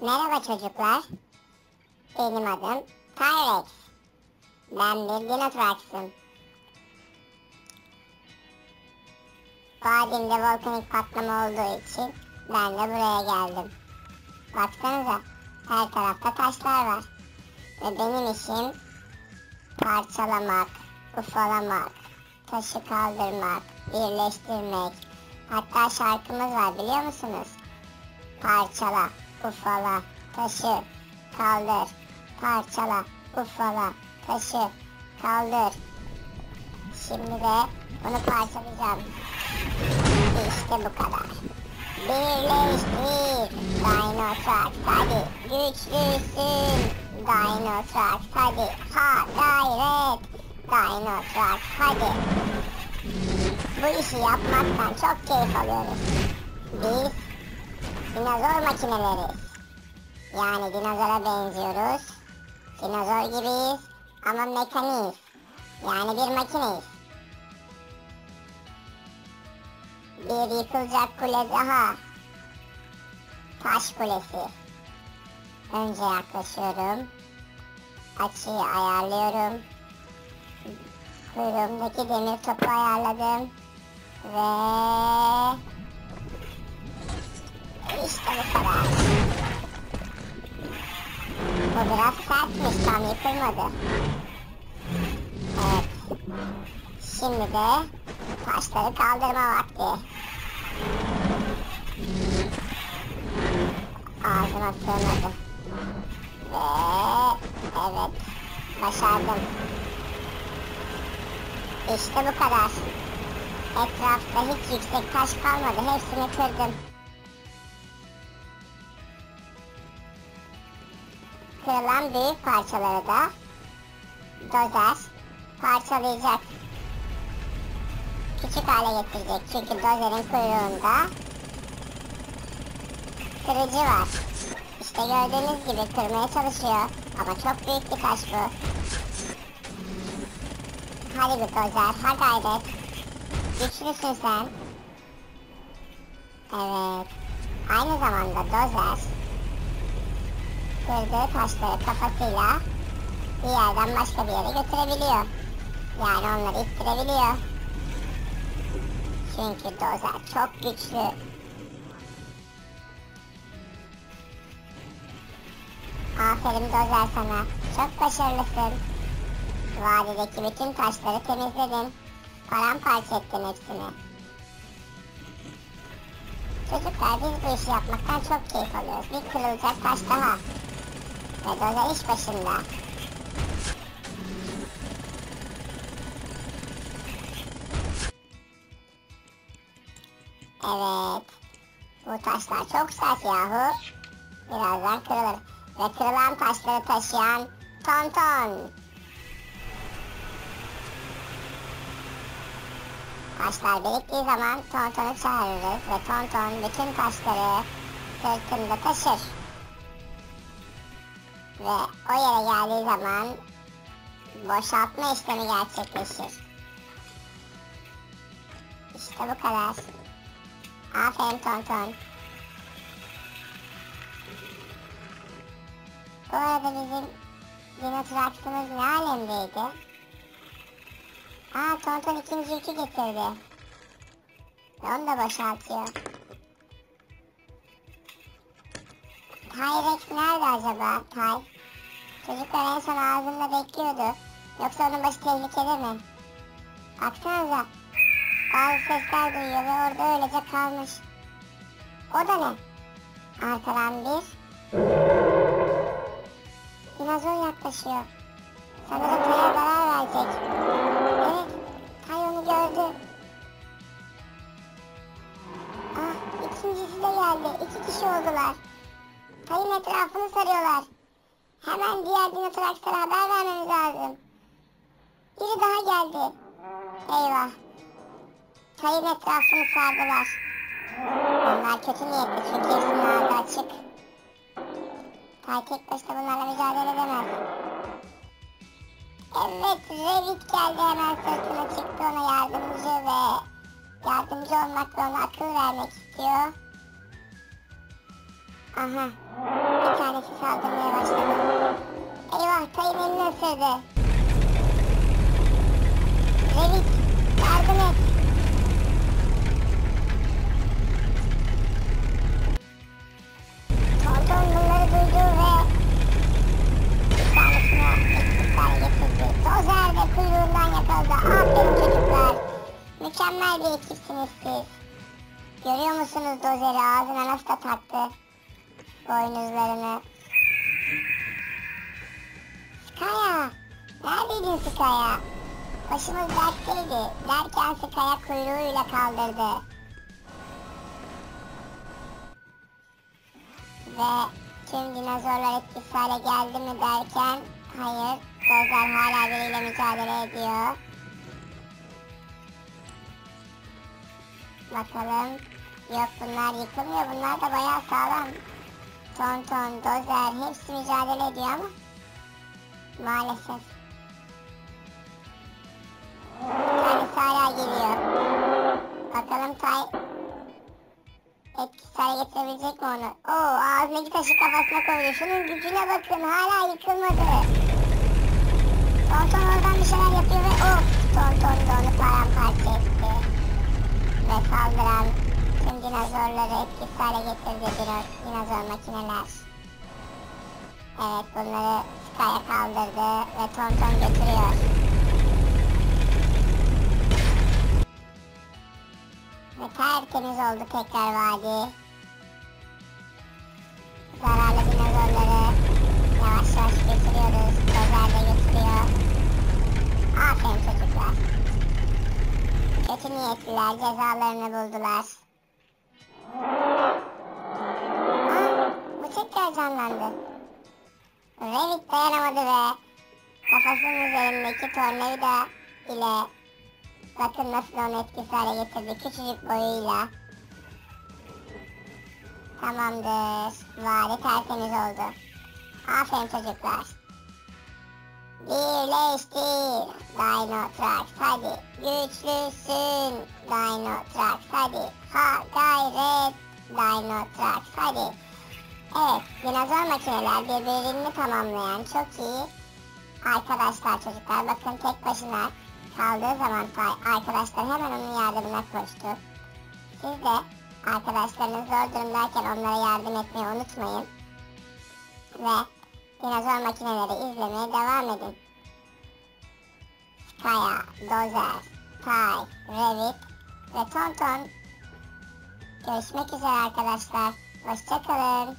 Merhaba çocuklar. Benim adım Tyrex. Ben bir Dinotrax'ım. Vadimde volkanik patlama olduğu için ben de buraya geldim. Baksanıza, her tarafta taşlar var. Ve benim işim parçalamak, ufalamak, taşı kaldırmak, birleştirmek. Hatta şarkımız var, biliyor musunuz? Parçala, ufala, taşı, kaldır. Parçala, ufala, taşı, kaldır. Şimdi de bunu parçalayacağım. İşte bu kadar. Birleştir. Dinotrax hadi. Güçlüsün. Dinotrax hadi. Ha gayret. Dinotrax hadi. Bu işi yapmaktan çok keyif alıyoruz. Biz dinozor makineleriz. Yani dinozora benziyoruz. Dinozor gibiyiz ama mekaniyiz. Yani bir makineyiz. Bir yıkılacak kule daha. Taş kulesi. Önce yaklaşıyorum. Açıyı ayarlıyorum. Kuyruğumdaki demir topu ayarladım. Ve işte bu kadar. Bu biraz sertmiş, tam yıkılmadı. Evet. Şimdi de taşları kaldırma vakti. Ağzıma sığmadı. Ve evet, başardım. İşte bu kadar. Etrafta hiç yüksek taş kalmadı. Hepsini kırdım. Kırılan büyük parçaları da dozer parçalayacak. Küçük hale getirecek. Çünkü dozerin kuyruğunda kırıcı var. İşte gördüğünüz gibi kırmaya çalışıyor. Ama çok büyük bir taş bu. Hadi bir dozer, ha gayret. Güçlüsün sen. Evet. Aynı zamanda dozer kırdığı taşları kafasıyla bir yerden başka bir yere götürebiliyor. Yani onları ittirebiliyor. Çünkü dozer çok güçlü. Aferin dozer sana. Çok başarılısın. Vadideki bütün taşları temizledin. Paramparça ettin hepsini. Çocuklar, biz bu işi yapmaktan çok keyif alıyoruz. Bir kırılacak taş daha. Ve dozer iş başında. Evet. Bu taşlar çok sert yahu. Birazdan kırılır. Ve kırılan taşları taşıyan Tonton. Taşlar biriktiği zaman Tonton'u çağırırız ve Tonton bütün taşları sırtında taşır. Ve o yere geldiği zaman boşaltma işlemi gerçekleşir. İşte bu kadar. Aferin Tonton. Bu arada bizim Dinotrax'ımız ne alemdeydi? Tonton ikinci yükü getirdi. Onu da boşaltıyor. Tyrex nerede acaba? Çocuklar en son ağzında bekliyordu. Yoksa onun başı tehlikede mi? Baksanıza. Bazı sesler duyuyor ve orada öylece kalmış. O da ne? Arkadan bir dinozor yaklaşıyor. Sanırım Tay'a zarar verecek. Evet, Tay onu gördü. İkincisi de geldi. 2 kişi oldular. Tay'ın etrafını sarıyorlar. Hemen diğer Dinotrax'lara haber vermemiz lazım. Biri daha geldi. Eyvah. Tay'ın etrafını sardılar. Onlar kötü niyetli çünkü hepsinin ağzı açık. Tay tek başına bunlarla mücadele edemez. Evet, Revit geldi, hemen sırtına çıktı, ona yardımcı olmak ve ona akıl vermek istiyor. Aha, bir tanesi saldırmaya başladı. Eyvah, Tay'ın elini ısırdı. Revit, yardım et. Tonton bunları duydu ve bir tanesine etkisiz hale getirdi. Dozer de kuyruğundan yakaladı. Aferin çocuklar. Mükemmel bir ekipsiniz siz. Görüyor musunuz Dozer'i ağzına nasıl da taktı boynuzlarını. Skaya, neredeydin Skaya? Başımız dertteydi derken Skaya kuyruğuyla kaldırdı. Ve tüm dinozorlar etkisiz hale geldi mi derken hayır, Dozer hala biriyle mücadele ediyor. Bakalım. Yok, bunlar yıkılmıyor. Bunlar da bayağı sağlam. Tonton, Dozer hepsi mücadele ediyor ama maalesef. Tanesi hala geliyor. Bakalım Tay etkisiz hale getirebilecek mi onu? Oo, ağzındaki taşı kafasına koyuyor. Şunun gücüne bakın, hala yıkılmadı. Tonton oradan bir şeyler yapıyor ve Tonton da onu paramparça etti. Ve saldıran tüm dinozorları etkisiz hale getirdi dinozor makineler. Evet, bunları Skaya kaldırdı ve Tonton götürüyor. Ve tertemiz oldu tekrar vadi. Zararlı dinozorları yavaş yavaş götürüyoruz. Dozer de götürüyor. Aferin çocuklar. Kötü niyetliler cezalarını buldular. Bu tekrar canlandı. Revit dayanamadı ve kafasının üzerindeki tornavida ile bakın nasıl onu etkisiz hale getirdi küçücük boyuyla. Tamamdır. Vadi tertemiz oldu. Aferin çocuklar. Birleştir Dinotrax, hadi güçlüsün Dinotrax, hadi ha gayret Dinotrax, hadi. Evet, dinozor makineler birbirini tamamlayan çok iyi arkadaşlar çocuklar. Bakın tek başına kaldığı zaman arkadaşlar hemen onun yardımına koştu. Siz de arkadaşlarınız zor durumdayken onlara yardım etmeyi unutmayın. Ve dinozor makineleri izlemeye devam edin. Skaya, Dozer, Tay, Revit ve Tonton. Görüşmek üzere arkadaşlar. Hoşçakalın.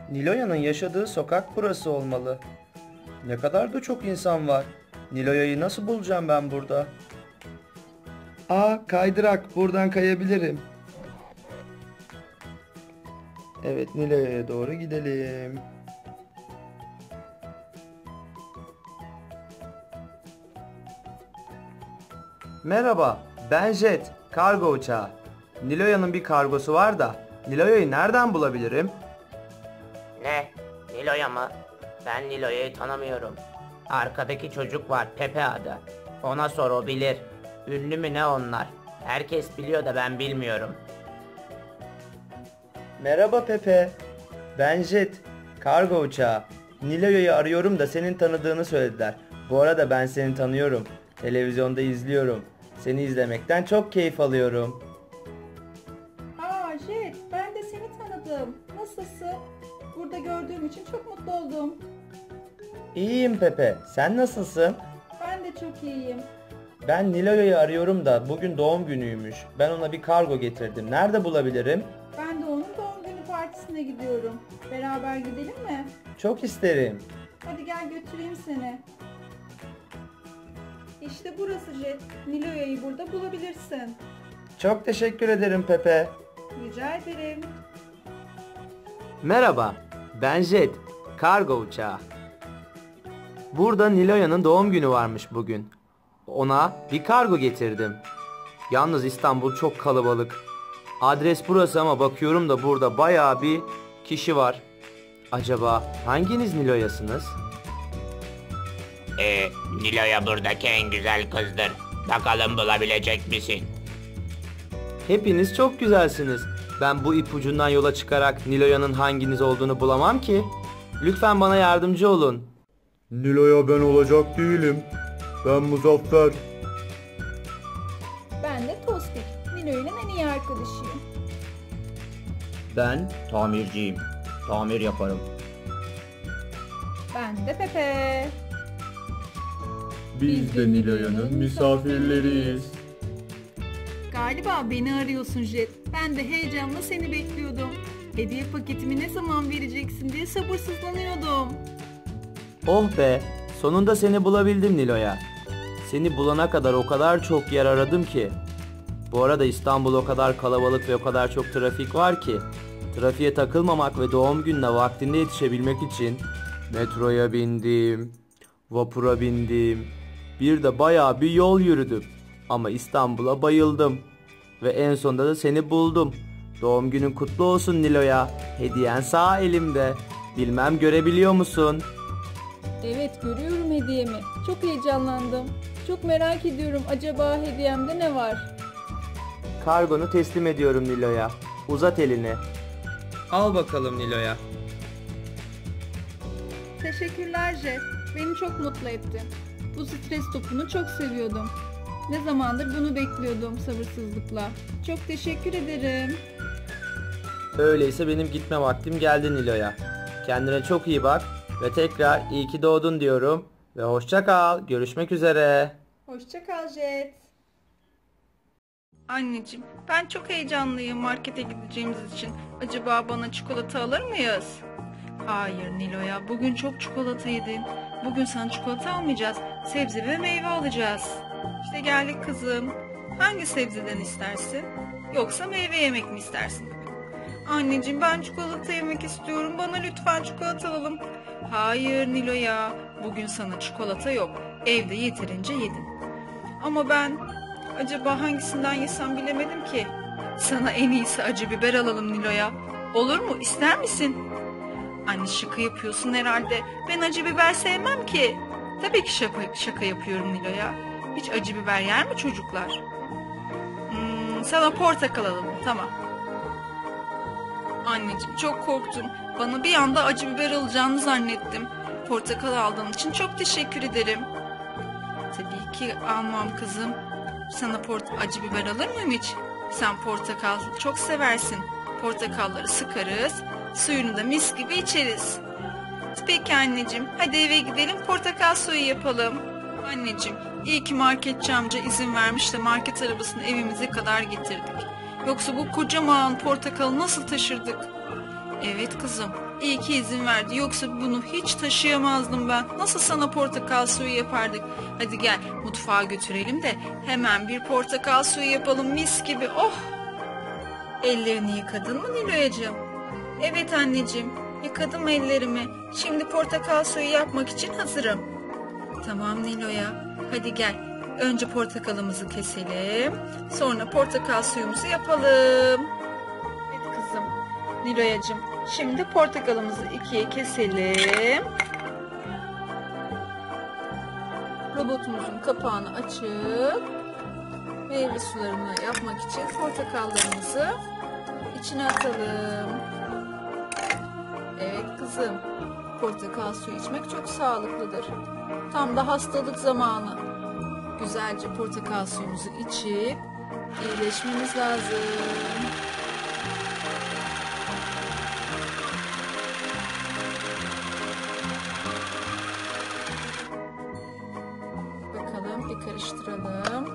Niloya'nın yaşadığı sokak burası olmalı. Ne kadar da çok insan var. Niloya'yı nasıl bulacağım ben burada? Kaydırak. Buradan kayabilirim. Evet, Niloya'ya doğru gidelim. Merhaba, ben Jet, kargo uçağı. Niloya'nın bir kargosu var da, Niloya'yı nereden bulabilirim? Ne? Nilo'ya mı? Ben Nilo'yu tanımıyorum. Arkadaki çocuk var, Pepe adı. Ona sor, o bilir. Ünlü mü ne onlar? Herkes biliyor da ben bilmiyorum. Merhaba Pepe, ben Jet, kargo uçağı. Niloya'yı arıyorum da senin tanıdığını söylediler. Bu arada ben seni tanıyorum. Televizyonda izliyorum. Seni izlemekten çok keyif alıyorum. Jet, ben de seni tanıdım. Nasılsın? Burada gördüğüm için çok mutlu oldum. İyiyim Pepe, sen nasılsın? Ben de çok iyiyim. Ben Niloya'yı arıyorum da bugün doğum günüymüş. Ben ona bir kargo getirdim. Nerede bulabilirim? Ben de onun doğum günü partisine gidiyorum. Beraber gidelim mi? Çok isterim. Hadi gel götüreyim seni. İşte burası Jet. Niloya'yı burada bulabilirsin. Çok teşekkür ederim Pepe. Rica ederim. Merhaba, ben Jet, kargo uçağı. Burada Niloya'nın doğum günü varmış bugün. Ona bir kargo getirdim. Yalnız İstanbul çok kalabalık. Adres burası ama bakıyorum da burada bayağı bir kişi var. Acaba hanginiz Niloya'sınız? Nilo'ya buradaki en güzel kızdır. Bakalım bulabilecek misin? Hepiniz çok güzelsiniz. Ben bu ipucundan yola çıkarak Niloya'nın hanginiz olduğunu bulamam ki. Lütfen bana yardımcı olun. Nilo'ya ben olacak değilim. Ben Muzaffer. Ben de Tospik. Nilo'nun en iyi arkadaşıyım. Ben tamirciyim. Tamir yaparım. Ben de Pepe. Biz de Nilo'yanın misafirleriyiz. Galiba beni arıyorsun Jet. Ben de heyecanla seni bekliyordum. Hediye paketimi ne zaman vereceksin diye sabırsızlanıyordum. Oh be, sonunda seni bulabildim Nilo'ya. Seni bulana kadar o kadar çok yer aradım ki. Bu arada İstanbul o kadar kalabalık ve o kadar çok trafik var ki. Trafiğe takılmamak ve doğum gününe vaktinde yetişebilmek için metroya bindim, vapura bindim. Bir de bayağı bir yol yürüdüm. Ama İstanbul'a bayıldım. Ve en sonunda da seni buldum. Doğum günün kutlu olsun Nilo'ya. Hediyen sağ elimde. Bilmem görebiliyor musun? Evet, görüyorum hediyemi. Çok heyecanlandım. Çok merak ediyorum, acaba hediyemde ne var? Kargonu teslim ediyorum Nilo'ya. Uzat elini. Al bakalım Nilo'ya. Teşekkürler Jet. Beni çok mutlu ettin. Bu stres topunu çok seviyordum. Ne zamandır bunu bekliyordum sabırsızlıkla. Çok teşekkür ederim. Öyleyse benim gitme vaktim geldi Nilo'ya. Kendine çok iyi bak ve tekrar iyi ki doğdun diyorum. Ve hoşça kal. Görüşmek üzere. Hoşça kal Jet. Anneciğim, ben çok heyecanlıyım markete gideceğimiz için. Acaba bana çikolata alır mıyız? Hayır Nilo'ya, bugün çok çikolata yedin. Bugün sana çikolata almayacağız. Sebze ve meyve alacağız. İşte geldik kızım. Hangi sebzeden istersin? Yoksa meyve yemek mi istersin bugün? Anneciğim, ben çikolata yemek istiyorum. Bana lütfen çikolata alalım. Hayır Nilo'ya, bugün sana çikolata yok. Evde yeterince yedin. Ama ben acaba hangisinden yesem bilemedim ki. Sana en iyisi acı biber alalım Nilo'ya. Olur mu? İster misin? Anne, şaka yapıyorsun herhalde. Ben acı biber sevmem ki. Tabii ki şaka yapıyorum Nilo'ya. Hiç acı biber yer mi çocuklar? Sana portakal alalım, tamam. Anneciğim, çok korktum. Bana bir anda acı biber alacağını zannettim. Portakal aldığın için çok teşekkür ederim. Tabii ki almam kızım. Sana acı biber alır mıyım hiç? Sen portakal çok seversin. Portakalları sıkarız, suyunu da mis gibi içeriz. Peki anneciğim, hadi eve gidelim, portakal suyu yapalım. Anneciğim, iyi ki marketçi amca izin vermiş de market arabasını evimize kadar getirdik. Yoksa bu kocaman portakalı nasıl taşırdık? Evet kızım, İyi ki izin verdi. Yoksa bunu hiç taşıyamazdım ben. Nasıl sana portakal suyu yapardık? Hadi gel mutfağa götürelim de hemen bir portakal suyu yapalım mis gibi. Oh! Ellerini yıkadın mı Nilo'yacığım? Evet anneciğim, yıkadım ellerimi. Şimdi portakal suyu yapmak için hazırım. Tamam Nilo'ya, hadi gel. Önce portakalımızı keselim. Sonra portakal suyumuzu yapalım. Evet kızım, Nilo'yacığım. Şimdi portakalımızı ikiye keselim. Robotumuzun kapağını açıp meyve sularını yapmak için portakallarımızı içine atalım. Evet kızım, portakal suyu içmek çok sağlıklıdır. Tam da hastalık zamanı. Güzelce portakal suyumuzu içip iyileşmemiz lazım. Bakalım, bir karıştıralım.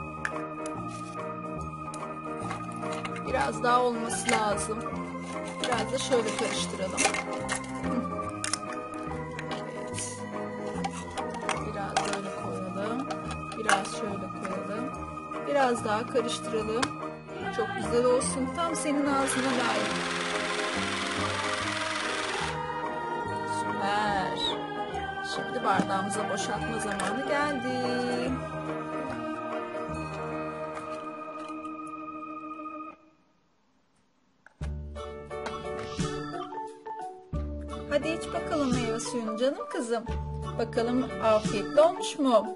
Biraz daha olması lazım. Biraz da şöyle karıştıralım. Evet. Biraz böyle koyalım. Biraz şöyle koyalım. Biraz daha karıştıralım. Çok güzel olsun. Tam senin ağzına layık. Süper. Şimdi bardağımıza boşaltma zamanı geldi. Hadi iç bakalım meyve suyunu canım kızım. Bakalım afiyetli olmuş mu?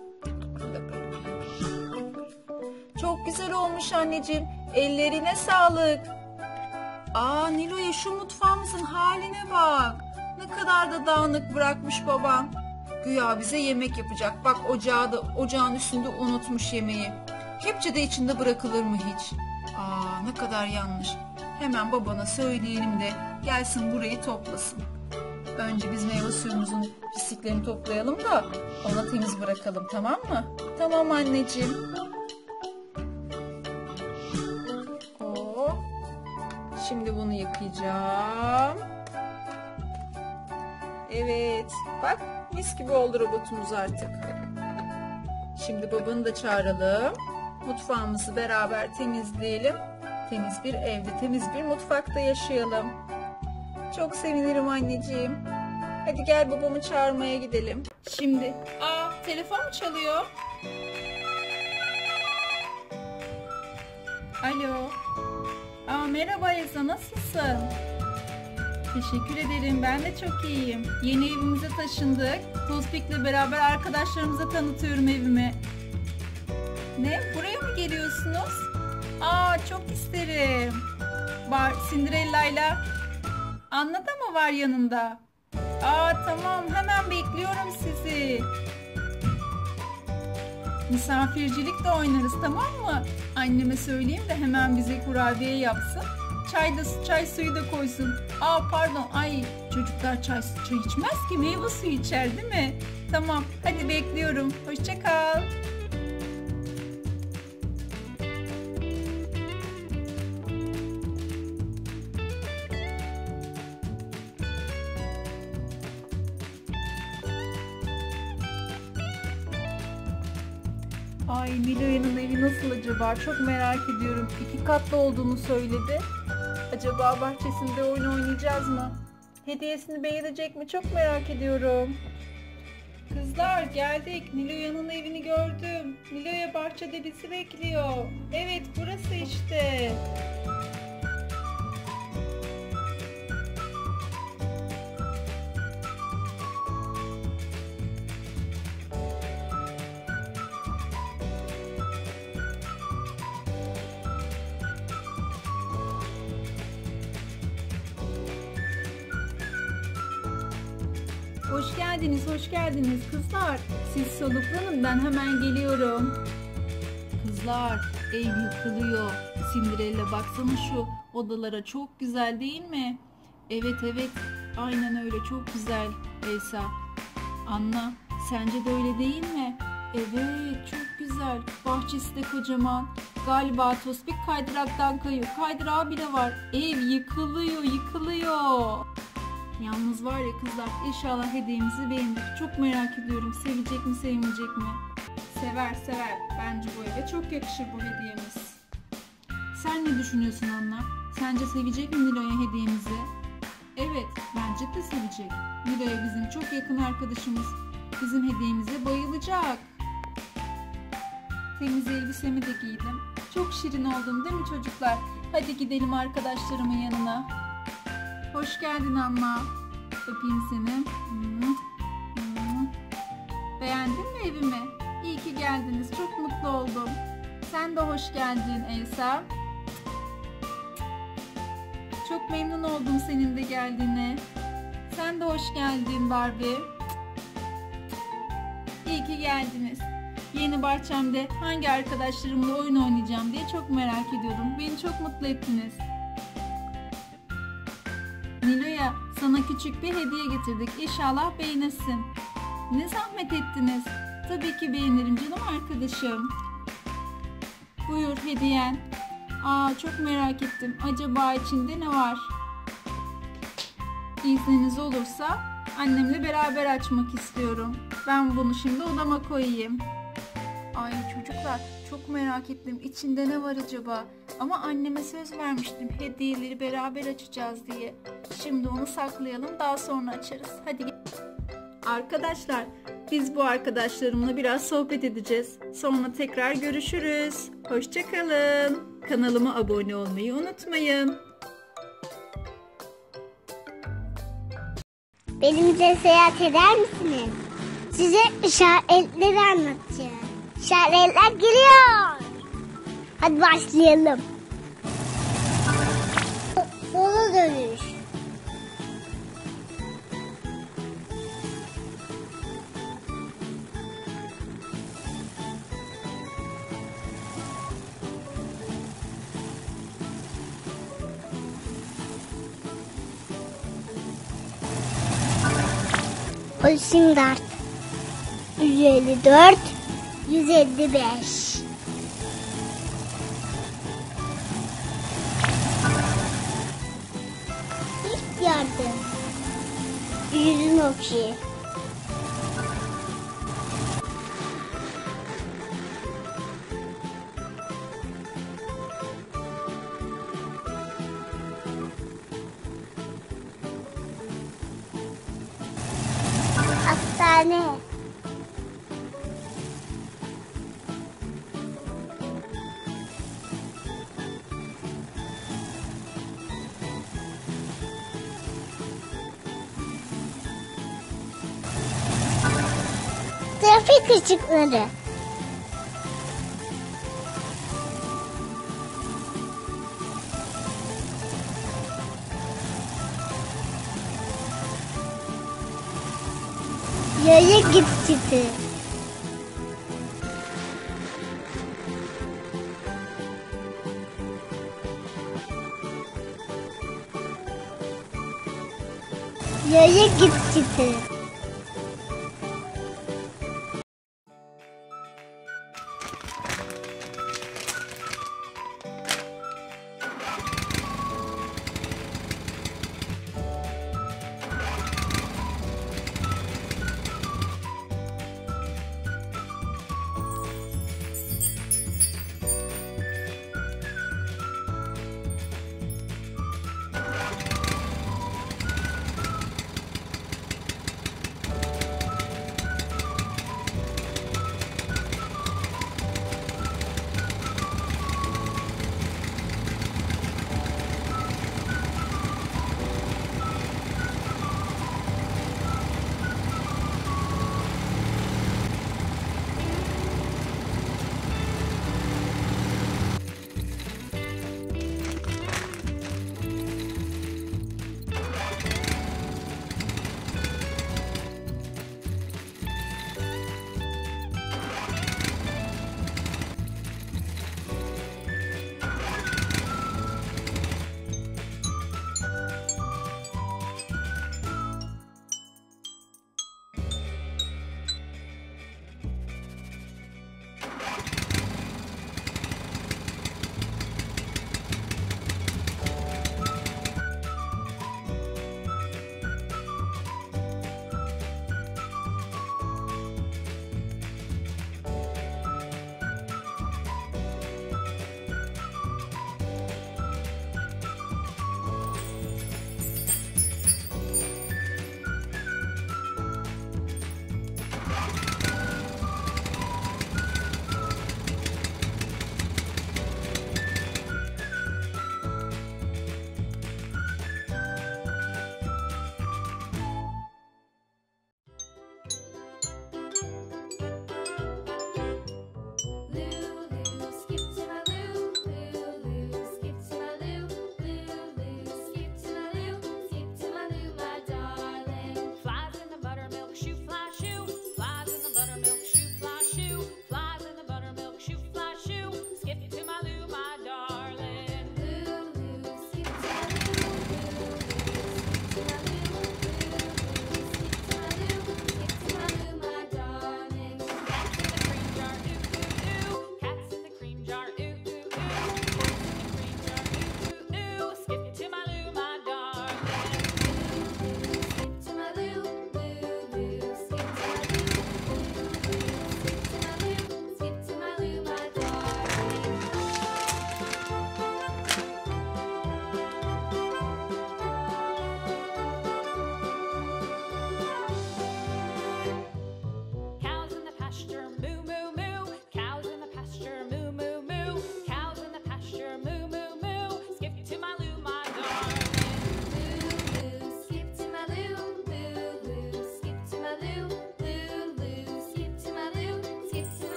Çok güzel olmuş anneciğim. Ellerine sağlık. Aa Nilo'ya, şu mutfağımızın haline bak. Ne kadar da dağınık bırakmış baban. Güya bize yemek yapacak. Bak ocağın üstünde unutmuş yemeği. Kepçe de içinde bırakılır mı hiç? Aa ne kadar yanlış. Hemen babana söyleyelim de gelsin burayı toplasın. Önce biz meyve suyumuzun pisliklerini toplayalım da ona temiz bırakalım, tamam mı? Tamam anneciğim. Şimdi bunu yıkayacağım. Evet. Bak mis gibi oldu robotumuz artık. Şimdi babanı da çağıralım. Mutfağımızı beraber temizleyelim. Temiz bir evde, temiz bir mutfakta yaşayalım. Çok sevinirim anneciğim. Hadi gel babamı çağırmaya gidelim. Şimdi. Telefon mu çalıyor? Alo. Merhaba Elsa, nasılsın? Teşekkür ederim, ben de çok iyiyim. Yeni evimize taşındık. Tozpik'le beraber arkadaşlarımıza tanıtıyorum evimi. Ne? Buraya mı geliyorsunuz? Çok isterim. Cinderella'yla Anna da mı var yanında? Tamam, hemen bekliyorum sizi. Misafircilik de oynarız, tamam mı? Anneme söyleyeyim de hemen bize kurabiye yapsın. Çay suyu da koysun. Pardon, çocuklar çay içmez ki, meyve suyu içer değil mi? Tamam, hadi bekliyorum. Hoşça kal. Nilo'nun evi nasıl acaba? Çok merak ediyorum. 2 katlı olduğunu söyledi. Acaba bahçesinde oyun oynayacağız mı? Hediyesini beğenecek mi? Çok merak ediyorum. Kızlar geldik. Nilo'nun evini gördüm. Nilo'ya bahçede bizi bekliyor. Evet, burası işte. Hoş geldiniz kızlar. Siz soluklanın, ben hemen geliyorum. Kızlar, ev yıkılıyor. Cinderella, baksana şu odalara, çok güzel değil mi? Evet, aynen öyle, çok güzel Elsa. Anna, sence de öyle değil mi? Evet, çok güzel. Bahçesi de kocaman. Galiba Tospik kaydıraktan kayıyor. Kaydırağı bile var. Ev yıkılıyor. Yalnız var ya kızlar, inşallah hediyemizi beğenir. Çok merak ediyorum, sevecek mi sevmeyecek mi? Sever sever. Bence bu eve çok yakışır bu hediyemiz. Sen ne düşünüyorsun Anna? Sence sevecek mi Nilo'ya hediyemizi? Evet, bence de sevecek. Nilo'ya bizim çok yakın arkadaşımız. Bizim hediyemize bayılacak. Temiz elbisemi de giydim. Çok şirin oldum değil mi çocuklar? Hadi gidelim arkadaşlarımın yanına. Hoş geldin Anna. Öpeyim seni. Beğendin mi evimi? İyi ki geldiniz. Çok mutlu oldum. Sen de hoş geldin Elsa. Çok memnun oldum senin de geldiğine. Sen de hoş geldin Barbie. İyi ki geldiniz. Yeni bahçemde hangi arkadaşlarımla oyun oynayacağım diye çok merak ediyordum. Beni çok mutlu ettiniz. Nilo'ya sana küçük bir hediye getirdik. İnşallah beğenirsin. Ne zahmet ettiniz. Tabii ki beğenirim canım arkadaşım. Buyur hediyen. Çok merak ettim. Acaba içinde ne var? İzniniz olursa annemle beraber açmak istiyorum. Ben bunu şimdi odama koyayım. Ay çocuklar, çok merak ettim. İçinde ne var acaba? Ama anneme söz vermiştim hediyeleri beraber açacağız diye. Şimdi onu saklayalım, daha sonra açarız. Hadi arkadaşlar, biz bu arkadaşlarımla biraz sohbet edeceğiz. Sonra tekrar görüşürüz. Hoşça kalın. Kanalıma abone olmayı unutmayın. Benimle seyahat eder misiniz? Size işaretleri anlatacağım. İşaretler geliyor. Hadi başlayalım. Sola dönüş. Standart 154 155. İlk yardım yüzün okşayı. Hastane. Trafik ışıkları. Yaya geçidi. Yaya geçidi.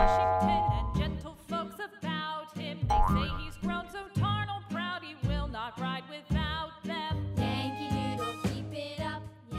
Teşekkür